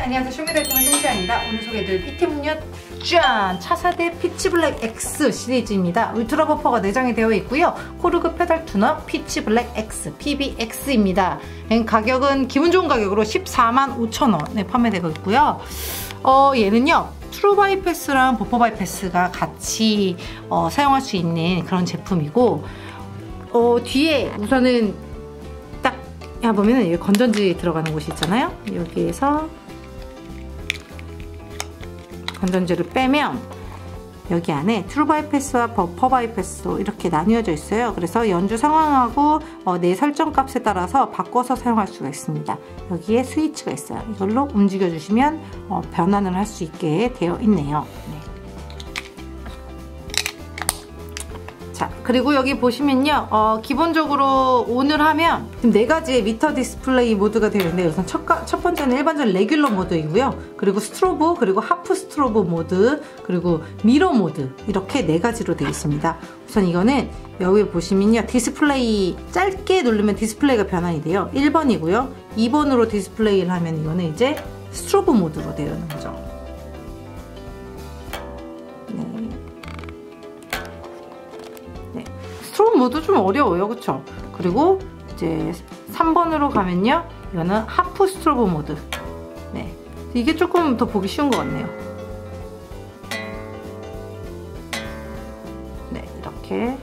안녕하세요. 쇼미더이컴의 송지아입니다. 오늘 소개해드릴 피팅음료 짠! 차세대 피치블랙 X 시리즈입니다. 울트라 버퍼가 내장이 되어 있고요. 코르그 페달 투너 피치블랙 X PBX입니다. 가격은 기분 좋은 가격으로 145,000원에 판매되고 있고요. 얘는요 트루 바이패스랑 버퍼 바이패스가 같이 사용할 수 있는 그런 제품이고, 뒤에 우선은 딱 보면은 여기 건전지 들어가는 곳이 있잖아요. 여기에서 건전지를 빼면 여기 안에 트루 바이패스와 버퍼 바이패스로 이렇게 나뉘어져 있어요. 그래서 연주 상황하고 내 설정 값에 따라서 바꿔서 사용할 수가 있습니다. 여기에 스위치가 있어요. 이걸로 움직여 주시면 변환을 할 수 있게 되어 있네요. 네. 자, 그리고 여기 보시면요, 기본적으로 ON을 하면 지금 4가지의 미터 디스플레이 모드가 되어 있는데, 우선 첫 번째는 일반적인 레귤러 모드이고요. 그리고 스트로브, 그리고 하프 스트로브 모드, 그리고 미러 모드, 이렇게 4가지로 되어 있습니다. 우선 이거는 여기 보시면요, 디스플레이 짧게 누르면 디스플레이가 변환이 돼요. 1번이고요. 2번으로 디스플레이를 하면 이거는 이제 스트로브 모드로 되어 있는 거죠. 스트로브 모드 좀 어려워요, 그쵸? 그리고 이제 3번으로 가면요, 이거는 하프 스트로브 모드. 네, 이게 조금 더 보기 쉬운 것 같네요. 네, 이렇게.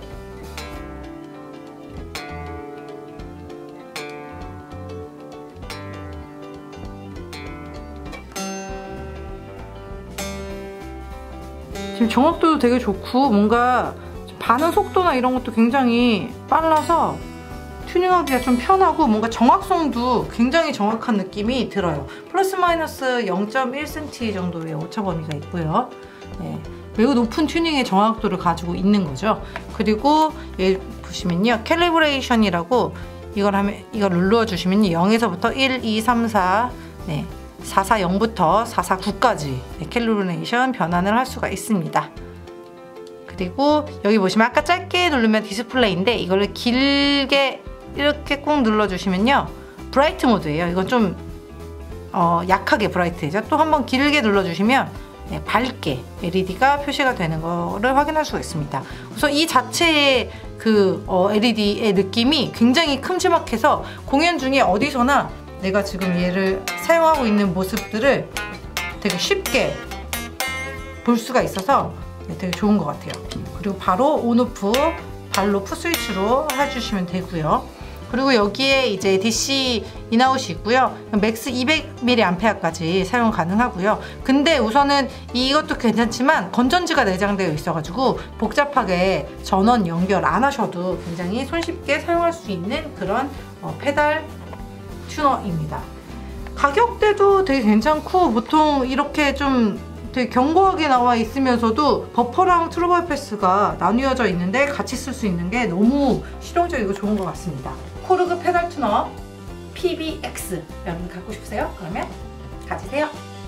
지금 정확도도 되게 좋고, 뭔가 반응 속도나 이런 것도 굉장히 빨라서 튜닝하기가 좀 편하고, 뭔가 정확성도 굉장히 정확한 느낌이 들어요. 플러스 마이너스 0.1cm 정도의 오차 범위가 있고요. 네, 매우 높은 튜닝의 정확도를 가지고 있는 거죠. 그리고 여기 보시면요, 캘리브레이션이라고 이걸 눌러주시면 0에서부터 1, 2, 3, 4, 네, 4, 4, 0부터 4, 4, 9까지 캘리브레이션 변환을 할 수가 있습니다. 그리고 여기 보시면 아까 짧게 누르면 디스플레이인데, 이거를 길게 이렇게 꾹 눌러주시면요, 브라이트 모드예요. 이건 좀 약하게 브라이트죠. 또 한번 길게 눌러주시면 밝게 LED가 표시가 되는 거를 확인할 수가 있습니다. 그래서 이 자체의 그 LED의 느낌이 굉장히 큼지막해서 공연 중에 어디서나 내가 지금 얘를 사용하고 있는 모습들을 되게 쉽게 볼 수가 있어서 되게 좋은 것 같아요. 그리고 바로 온오프 발로 풋스위치로 해주시면 되고요. 그리고 여기에 이제 DC 인아웃이 있고요. 맥스 200mAh까지 사용 가능하고요. 근데 우선은 이것도 괜찮지만 건전지가 내장되어 있어가지고 복잡하게 전원 연결 안 하셔도 굉장히 손쉽게 사용할 수 있는 그런 페달 튜너입니다. 가격대도 되게 괜찮고, 보통 이렇게 좀 되게 견고하게 나와 있으면서도 버퍼랑 트루 바이패스가 나뉘어져 있는데 같이 쓸 수 있는 게 너무 실용적이고 좋은 것 같습니다. 코르그 페달 투너 PBX 여러분 갖고 싶으세요? 그러면 가지세요.